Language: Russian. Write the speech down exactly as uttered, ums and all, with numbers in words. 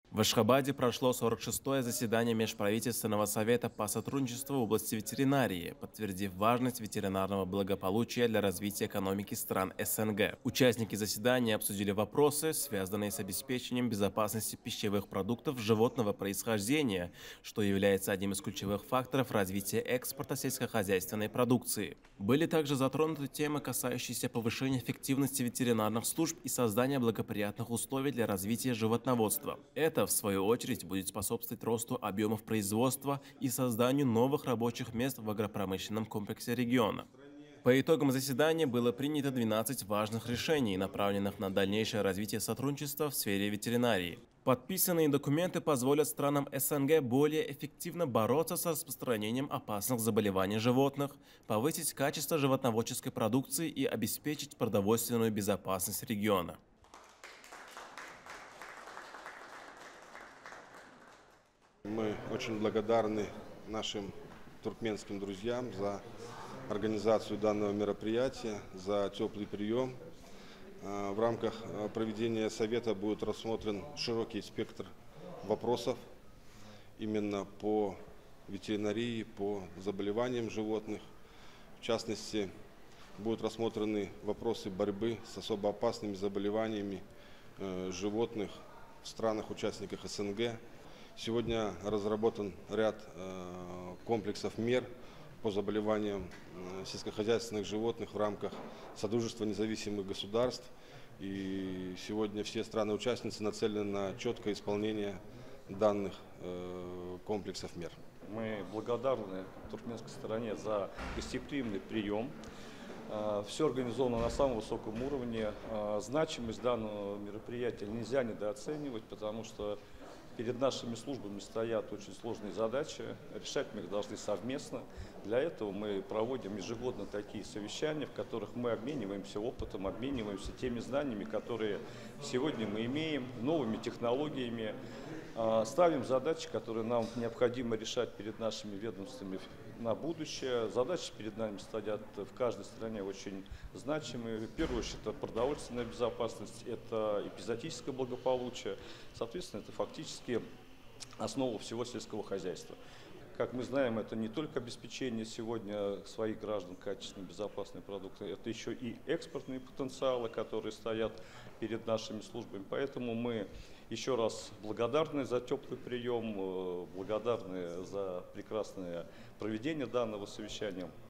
В Ашхабаде прошло сорок шестое заседание Межправительственного совета по сотрудничеству в области ветеринарии, подтвердив важность ветеринарного благополучия для развития экономики стран СНГ. Участники заседания обсудили вопросы, связанные с обеспечением безопасности пищевых продуктов животного происхождения, что является одним из ключевых факторов развития экспорта сельскохозяйственной продукции. Были также затронуты темы, касающиеся повышения эффективности ветеринарных служб и создания благоприятных условий для развития животноводства. Это, в свою очередь, будет способствовать росту объемов производства и созданию новых рабочих мест в агропромышленном комплексе региона. По итогам заседания было принято двенадцать важных решений, направленных на дальнейшее развитие сотрудничества в сфере ветеринарии. Подписанные документы позволят странам СНГ более эффективно бороться с распространением опасных заболеваний животных, повысить качество животноводческой продукции и обеспечить продовольственную безопасность региона. Мы очень благодарны нашим туркменским друзьям за организацию данного мероприятия, за теплый прием. В рамках проведения совета будет рассмотрен широкий спектр вопросов именно по ветеринарии, по заболеваниям животных. В частности, будут рассмотрены вопросы борьбы с особо опасными заболеваниями животных в странах-участниках СНГ. Сегодня разработан ряд э, комплексов мер по заболеваниям э, сельскохозяйственных животных в рамках Содружества независимых государств. И сегодня все страны-участницы нацелены на четкое исполнение данных э, комплексов мер. Мы благодарны туркменской стороне за гостеприимный прием. Все организовано на самом высоком уровне. Значимость данного мероприятия нельзя недооценивать, потому что перед нашими службами стоят очень сложные задачи, решать мы их должны совместно. Для этого мы проводим ежегодно такие совещания, в которых мы обмениваемся опытом, обмениваемся теми знаниями, которые сегодня мы имеем, новыми технологиями, ставим задачи, которые нам необходимо решать перед нашими ведомствами на будущее. Задачи перед нами стоят в каждой стране очень значимые. В первую очередь, это продовольственная безопасность, это эпизоотическое благополучие. Соответственно, это фактически основа всего сельского хозяйства. Как мы знаем, это не только обеспечение сегодня своих граждан качественной, безопасной продукцией, это еще и экспортные потенциалы, которые стоят перед нашими службами. Поэтому мы еще раз благодарны за теплый прием, благодарны за прекрасное проведение данного совещания.